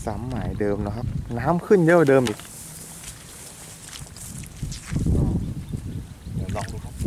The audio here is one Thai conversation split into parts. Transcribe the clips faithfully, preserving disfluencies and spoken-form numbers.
ซ้ำหมายเดิมนะครับน้ำขึ้นเยอะกว่าเดิมอีกเดี๋ยวลองดูครับ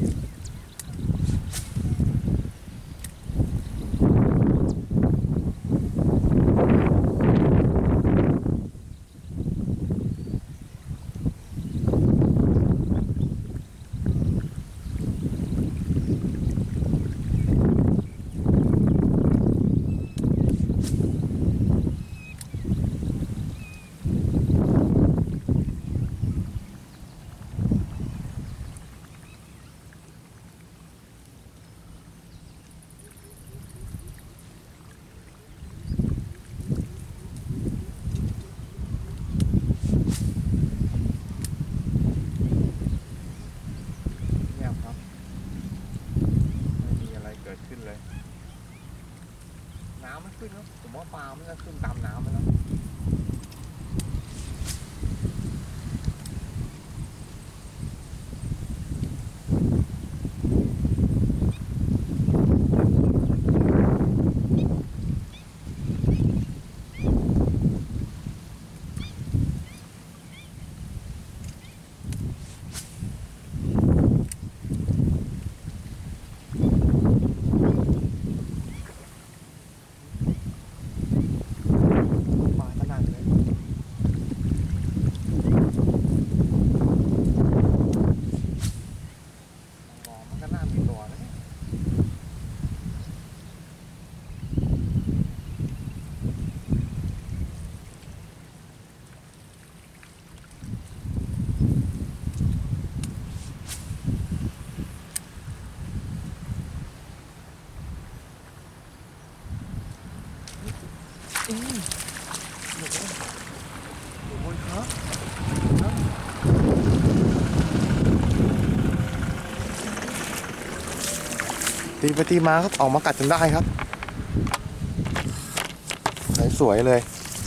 ขึ้นเลยน้ำมันขึ้นแล้วผมว่าปลามันจะขึ้นตามน้ำไปแล้วอืมโอ้โหโอ้โหครับตีไปตีมาครับออกมากัดจนได้ครับสวยเลย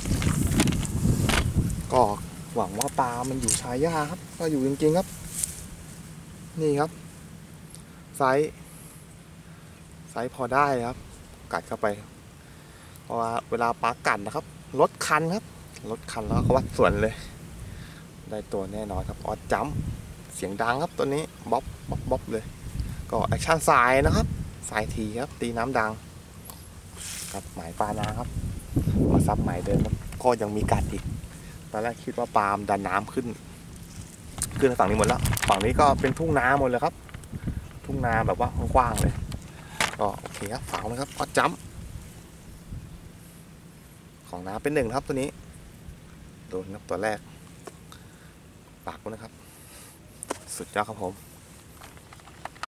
ก็หวังว่าปลามันอยู่ชายหญ้าครับก็อยู่จริงๆครับนี่ครับไซส์ไซส์พอได้ครับกัดเข้าไปเพราะว่าเวลาปลากัดนะครับลดคันครับลดคันแล้วก็วัดส่วนเลยได้ตัวแน่นอนครับออดจัมเสียงดังครับตัวนี้บ๊อบบ๊อบบ๊อบเลยก็แอคชั่นสายนะครับสายทีครับตีน้ำดังกับหมายปลานาครับมาซับหมายเดิมครับก็ยังมีกัดอีกตอนแรกคิดว่าปลาดันน้ำขึ้นขึ้นฝั่งนี้หมดแล้วฝั่งนี้ก็เป็นทุ่งนาหมดเลยครับทุ่งนาแบบว่ากว้างๆเลยก็โอเคครับฝากนะครับออดจัมของน้าเป็นหนึ่งครับตัวนี้โดนครับตัวแรกปากนะครับสุดยอดครับผม